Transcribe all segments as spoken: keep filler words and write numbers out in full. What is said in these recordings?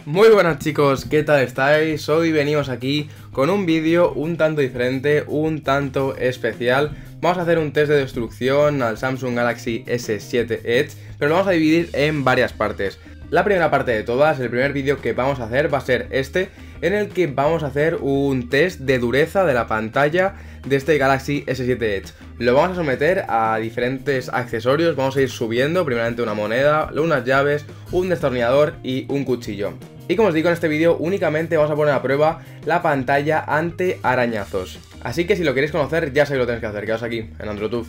Muy buenas chicos, ¿qué tal estáis? Hoy venimos aquí con un vídeo un tanto diferente, un tanto especial. Vamos a hacer un test de destrucción al Samsung Galaxy S siete Edge, pero lo vamos a dividir en varias partes. La primera parte de todas, el primer vídeo que vamos a hacer va a ser este, en el que vamos a hacer un test de dureza de la pantalla de este Galaxy S siete Edge. Lo vamos a someter a diferentes accesorios, vamos a ir subiendo, primeramente una moneda, unas llaves, un destornillador y un cuchillo. Y como os digo, en este vídeo únicamente vamos a poner a prueba la pantalla ante arañazos. Así que si lo queréis conocer, ya sabéis lo que tenéis que hacer, quedaos aquí, en AndroTube.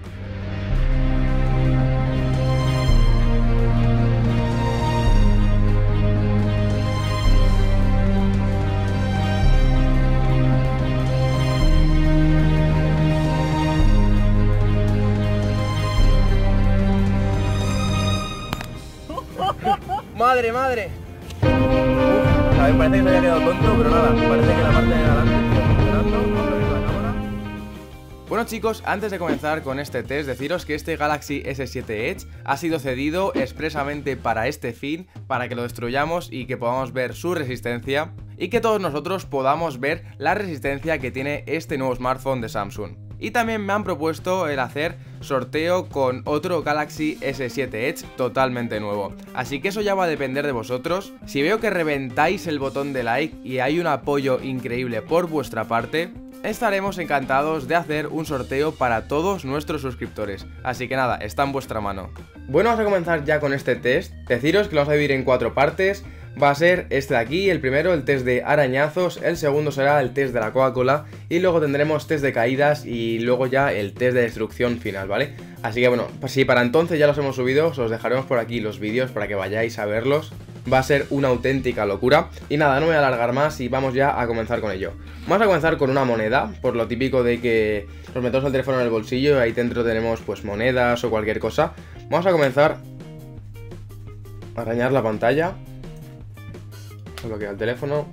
¡Madre, madre! Uf, a ver, parece que se había quedado tonto, pero nada, parece que la parte de adelante está funcionando. Vamos a ver la cámara. Bueno chicos, antes de comenzar con este test, deciros que este Galaxy S siete Edge ha sido cedido expresamente para este fin, para que lo destruyamos y que podamos ver su resistencia, y que todos nosotros podamos ver la resistencia que tiene este nuevo smartphone de Samsung. Y también me han propuesto el hacer sorteo con otro Galaxy S siete Edge totalmente nuevo. Así que eso ya va a depender de vosotros. Si veo que reventáis el botón de like y hay un apoyo increíble por vuestra parte, estaremos encantados de hacer un sorteo para todos nuestros suscriptores. Así que nada, está en vuestra mano. Bueno, vamos a comenzar ya con este test. Deciros que lo vamos a dividir en cuatro partes. Va a ser este de aquí, el primero, el test de arañazos, el segundo será el test de la Coca-Cola y luego tendremos test de caídas y luego ya el test de destrucción final, ¿vale? Así que bueno, si para entonces ya los hemos subido, os dejaremos por aquí los vídeos para que vayáis a verlos. Va a ser una auténtica locura. Y nada, no me voy a alargar más y vamos ya a comenzar con ello. Vamos a comenzar con una moneda, por lo típico de que nos metemos el teléfono en el bolsillo y ahí dentro tenemos pues monedas o cualquier cosa. Vamos a comenzar a arañar la pantalla. Bloquea el teléfono.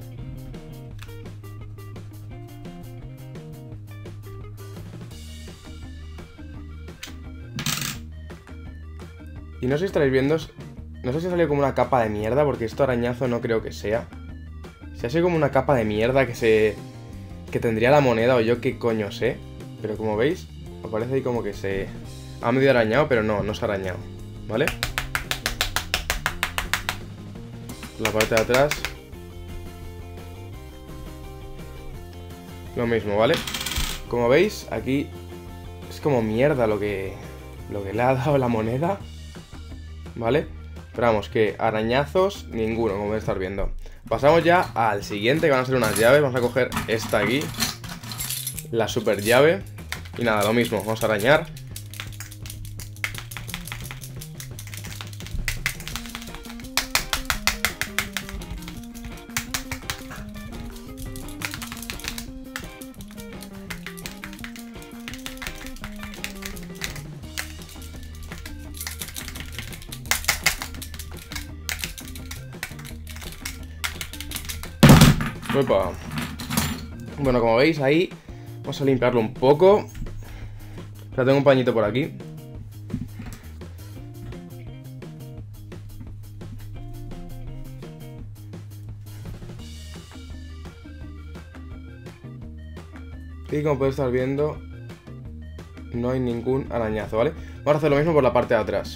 Y no sé si estaréis viendo, no sé si salió como una capa de mierda, porque esto arañazo no creo que sea. Si ha sido como una capa de mierda que se... que tendría la moneda o yo qué coño sé. Pero como veis, aparece ahí como que se... ha medio arañado, pero no, no se ha arañado, ¿vale? La parte de atrás lo mismo, ¿vale? Como veis, aquí es como mierda lo que lo que le ha dado la moneda, ¿vale? Pero vamos, que arañazos ninguno, como estar viendo. Pasamos ya al siguiente, que van a ser unas llaves. Vamos a coger esta aquí, la super llave. Y nada, lo mismo, vamos a arañar. Opa. Bueno, como veis ahí, vamos a limpiarlo un poco. Ya tengo un pañito por aquí. Y como podéis estar viendo, no hay ningún arañazo, ¿vale? Vamos a hacer lo mismo por la parte de atrás.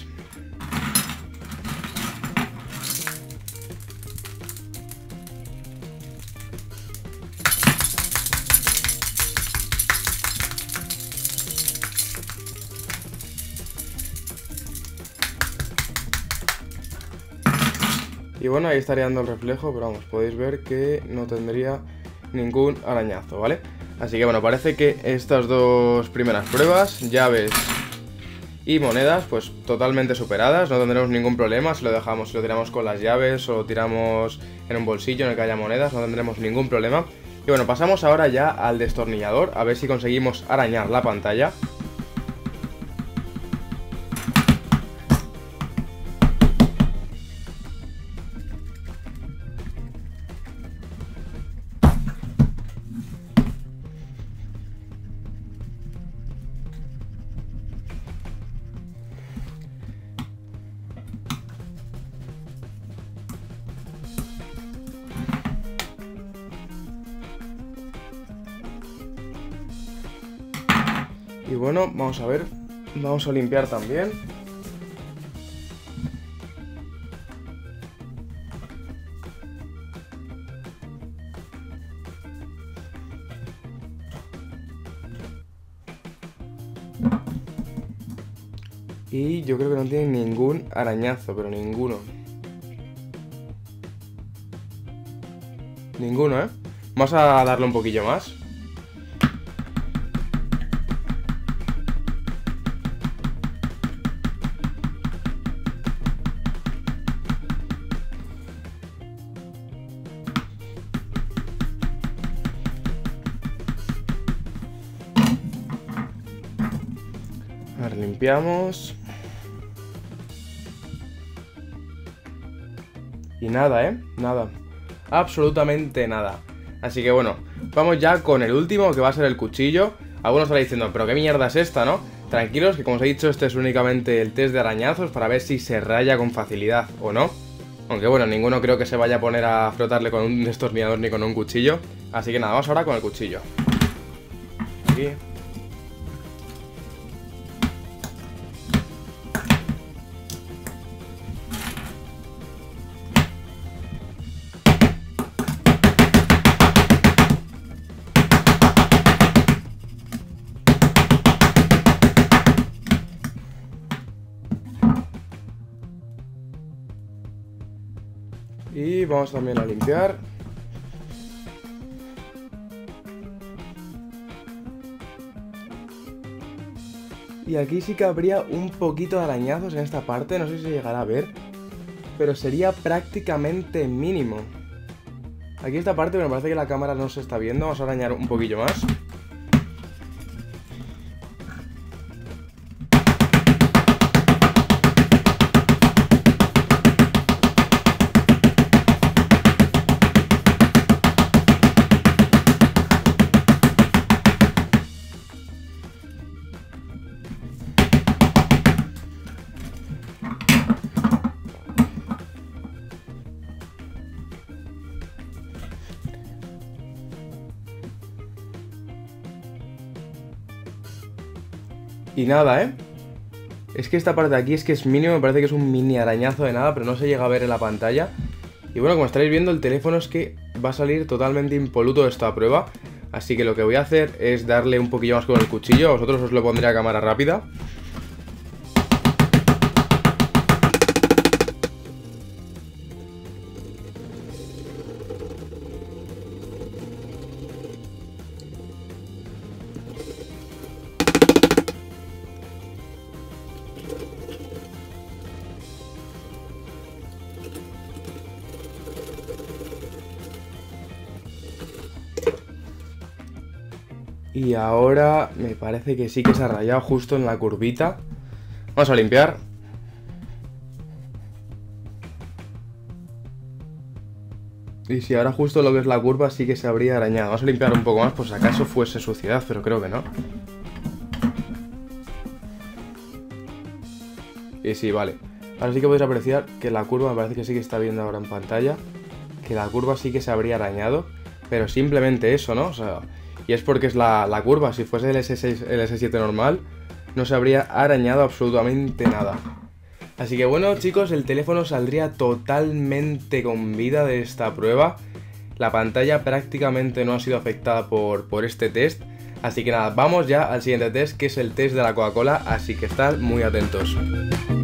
Y bueno, ahí estaría dando el reflejo, pero vamos, podéis ver que no tendría ningún arañazo, ¿vale? Así que bueno, parece que estas dos primeras pruebas, llaves y monedas, pues totalmente superadas. No tendremos ningún problema si lo dejamos, si lo tiramos con las llaves o lo tiramos en un bolsillo en el que haya monedas, no tendremos ningún problema. Y bueno, pasamos ahora ya al destornillador, a ver si conseguimos arañar la pantalla. bueno, vamos a ver. Vamos a limpiar también. Y yo creo que no tiene ningún arañazo, pero ninguno. Ninguno, ¿eh? Vamos a darle un poquillo más. A ver, limpiamos. Y nada, ¿eh? Nada. Absolutamente nada. Así que bueno, vamos ya con el último, que va a ser el cuchillo. Algunos estaréis diciendo, pero qué mierda es esta, ¿no? Tranquilos, que como os he dicho, este es únicamente el test de arañazos para ver si se raya con facilidad o no. Aunque bueno, ninguno creo que se vaya a poner a frotarle con un destornillador ni con un cuchillo. Así que nada, vamos ahora con el cuchillo. Aquí. Y vamos también a limpiar. Y aquí sí que habría un poquito de arañazos en esta parte, no sé si se llegará a ver, pero sería prácticamente mínimo. Aquí esta parte me parece que la cámara no se está viendo, vamos a arañar un poquillo más. Y nada, ¿eh? Es que esta parte de aquí es que es mínimo, me parece que es un mini arañazo de nada, pero no se llega a ver en la pantalla. Y bueno, como estaréis viendo, el teléfono es que va a salir totalmente impoluto de esta prueba. Así que lo que voy a hacer es darle un poquillo más con el cuchillo, a vosotros os lo pondré a cámara rápida. Y ahora me parece que sí que se ha rayado justo en la curvita. Vamos a limpiar. Y si ahora justo lo que es la curva sí que se habría arañado. Vamos a limpiar un poco más por si acaso fuese suciedad, pero creo que no. Y sí, vale. Ahora sí que podéis apreciar que la curva me parece que sí que está viendo ahora en pantalla. Que la curva sí que se habría arañado. Pero simplemente eso, ¿no? O sea... Y es porque es la, la curva, si fuese el ese seis, el ese siete normal, no se habría arañado absolutamente nada. Así que bueno, chicos, el teléfono saldría totalmente con vida de esta prueba. La pantalla prácticamente no ha sido afectada por, por este test. Así que nada, vamos ya al siguiente test, que es el test de la Coca-Cola, así que estad muy atentos.